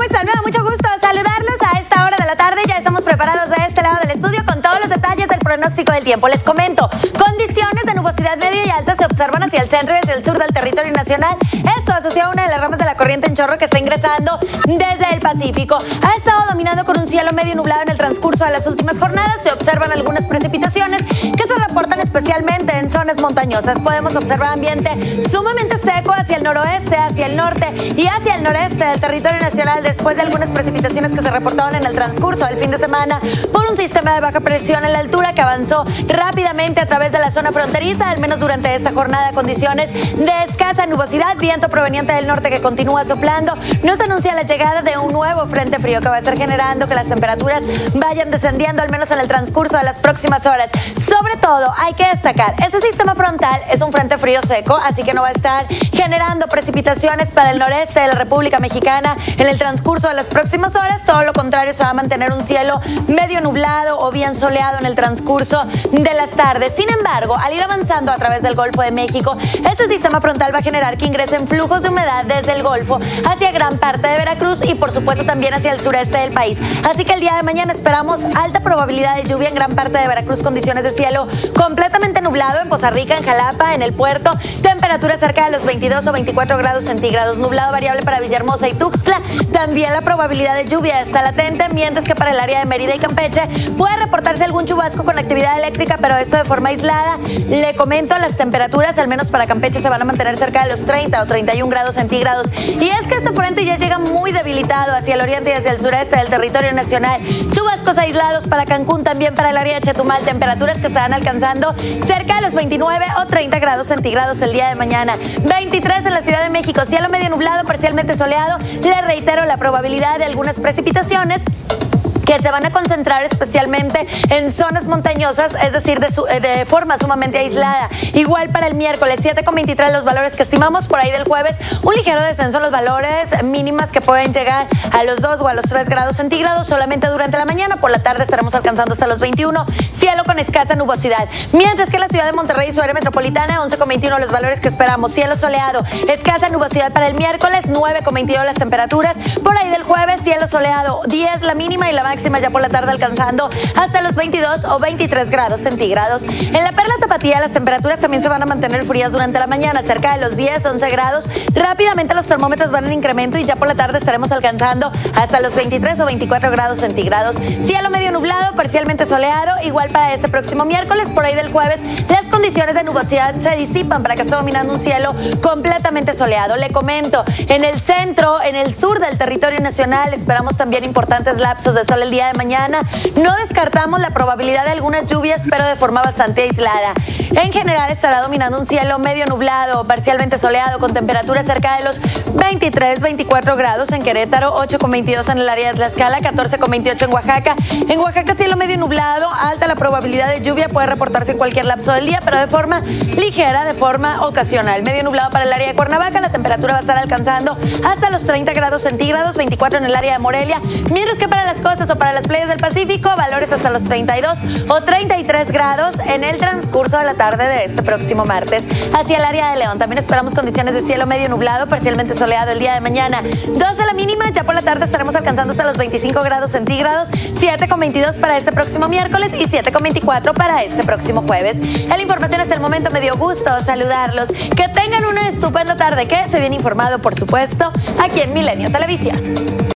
están? Me da mucho gusto saludarlos a esta hora de la tarde. Ya estamos preparados de este lado del estudio con todos los detalles del pronóstico del tiempo. Les comento, condiciones de nubosidad media y alta se observan hacia el centro y hacia el sur del territorio nacional. Esto asociado a una de las ramas de la corriente en chorro que está ingresando desde el Pacífico. Ha estado dominando con un cielo medio nublado en el transcurso de las últimas jornadas. Se observan algunas precipitaciones que se reportan especialmente en zonas montañosas. Podemos observar ambiente sumamente seco hacia el noroeste, hacia el norte y hacia el noreste del territorio nacional después de algunas precipitaciones que se reportaron en el transcurso del fin de semana por un sistema de baja presión en la altura que avanzó rápidamente a través de la zona fronteriza, al menos durante esta jornada. Condiciones de escasa nubosidad, viento proveniente del norte que continúa soplando, nos anuncia la llegada de un nuevo frente frío que va a estar generando que las temperaturas vayan descendiendo al menos en el transcurso de las próximas horas. Sobre todo, hay que destacar, este sistema frontal es un frente frío seco, así que no va a estar generando precipitaciones para el noreste de la República Mexicana en el transcurso de las próximas horas. Todo lo contrario, se va a mantener un cielo medio nublado o bien soleado en el transcurso de las tardes. Sin embargo, al ir avanzando a través del Golfo de México, este sistema frontal va a generar que ingresen flujos de humedad desde el Golfo hacia gran parte de Veracruz y por supuesto también hacia el sureste del país. Así que el día de mañana esperamos alta probabilidad de lluvia en gran parte de Veracruz, condiciones de cielo completamente nublado en Poza Rica, en Jalapa, en el puerto, temperaturas cerca de los 22 o 24 grados centígrados, nublado variable para Villahermosa y Tuxtla. También la probabilidad de lluvia está latente, mientras que para el área de Mérida y Campeche puede reportarse algún chubasco con actividad eléctrica, pero esto de forma aislada. Le comento, las temperaturas, al menos para Campeche, se van a mantener cerca de los 30 o 31 grados centígrados. Y es que este frente ya llega muy debilitado hacia el oriente y hacia el sureste del territorio nacional. Chubascos aislados para Cancún, también para el área de Chetumal, temperaturas que estarán alcanzando cerca de los 29 o 30 grados centígrados el día de mañana. 23 en la Ciudad de México, cielo medio nublado, parcialmente soleado. Le reitero la probabilidad de algunas precipitaciones que se van a concentrar especialmente en zonas montañosas, es decir, de forma sumamente aislada. Igual para el miércoles, 7,23 los valores que estimamos. Por ahí del jueves, un ligero descenso en los valores mínimas que pueden llegar a los 2 o a los 3 grados centígrados solamente durante la mañana. Por la tarde estaremos alcanzando hasta los 21, cielo con escasa nubosidad. Mientras que la ciudad de Monterrey y su área metropolitana, 11,21 los valores que esperamos, cielo soleado, escasa nubosidad para el miércoles, 9,22 las temperaturas. Por ahí del jueves, cielo soleado, 10 la mínima y la máxima ya por la tarde alcanzando hasta los 22 o 23 grados centígrados. En la Perla Tapatía las temperaturas también se van a mantener frías durante la mañana, cerca de los 10, 11 grados. Rápidamente los termómetros van en incremento y ya por la tarde estaremos alcanzando hasta los 23 o 24 grados centígrados. Cielo medio nublado, parcialmente soleado, igual para este próximo miércoles. Por ahí del jueves las condiciones de nubosidad se disipan para que esté dominando un cielo completamente soleado. Le comento, en el centro, en el sur del territorio nacional esperamos también importantes lapsos de sol el día de mañana. No descartamos la probabilidad de algunas lluvias, pero de forma bastante aislada. En general estará dominando un cielo medio nublado, parcialmente soleado, con temperaturas cerca de los 23, 24 grados en Querétaro, 8,22 en el área de Tlaxcala, 14,28 en Oaxaca. En Oaxaca cielo medio nublado, alta la probabilidad de lluvia, puede reportarse en cualquier lapso del día, pero de forma ligera, de forma ocasional. Medio nublado para el área de Cuernavaca, la temperatura va a estar alcanzando hasta los 30 grados centígrados, 24 en el área de Morelia, mientras que para las costas o para las playas del Pacífico, valores hasta los 32 o 33 grados en el transcurso de la tarde de este próximo martes. Hacia el área de León también esperamos condiciones de cielo medio nublado, parcialmente soleado el día de mañana. 12 la mínima, ya por la tarde estaremos alcanzando hasta los 25 grados centígrados, 7,22 para este próximo miércoles y 7,24 para este próximo jueves. La información hasta el momento, me dio gusto saludarlos. Que tengan una estupenda tarde, que se viene informado, por supuesto, aquí en Milenio Televisión.